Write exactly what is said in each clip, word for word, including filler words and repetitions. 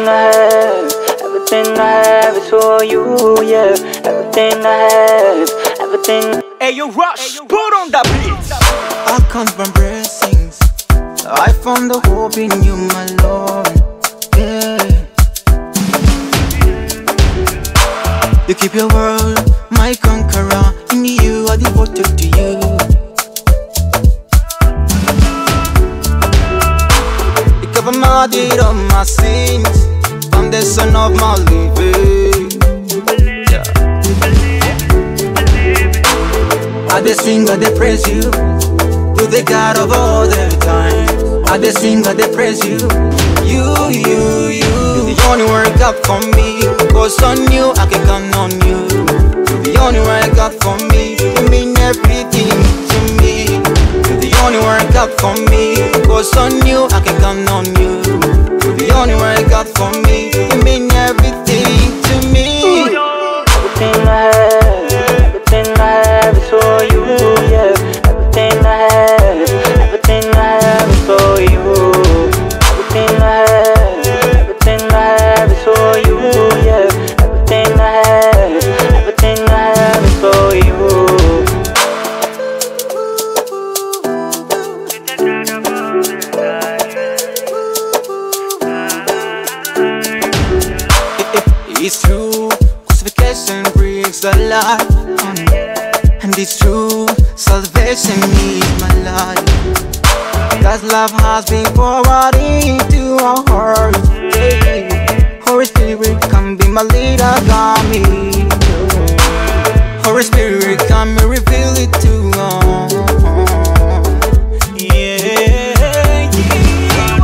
Everything I have, everything I have is for you, yeah. Everything I have, everything. Ayo Rash, put on the beats. I count my blessings. I found the hope in you, my Lord. Yeah. You keep your world, my conqueror. In you, I devoted to you. You cover my deed of my sins, foundation of my living. Yeah. I just sing, I just praise you, to the God of all the time. I just sing, I just praise you, you, you, you. You're the only one I got for me, cause on you I can count on you. You're the only one I got for me, you mean everything to me. You're the only one I got for me, cause on you I can count on you. You're the only one I got for me, you mean everything to me. Everything I have, everything I have is for you, yeah. Everything I have, everything I have is for you. Everything I have, everything I have is for you, yeah. Everything I have, everything I have is for you. It's true, crucifixion brings the light, and it's true, salvation is my life. God's love has been poured into our hearts. Yeah. Holy Spirit, come be my leader, guide me. Holy Spirit, come and reveal it to us. Yeah, yeah.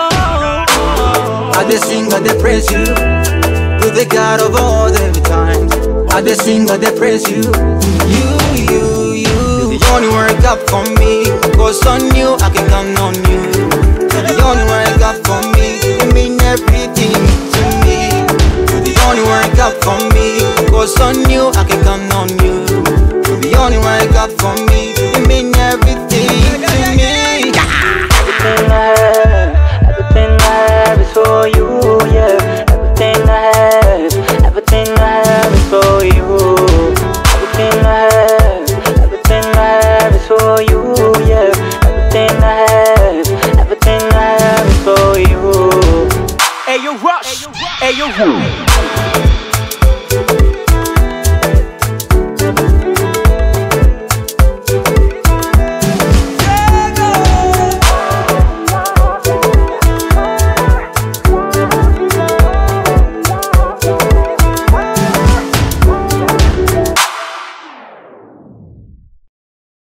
I just sing, I just praise you, to the God of all the times. I just sing, I just praise you, you, you, you. You're the only one I got for me, cause on you I can count on you. You're the only one I got for me, you mean everything to me. You're the only one I got for me, cause on you I can count on you.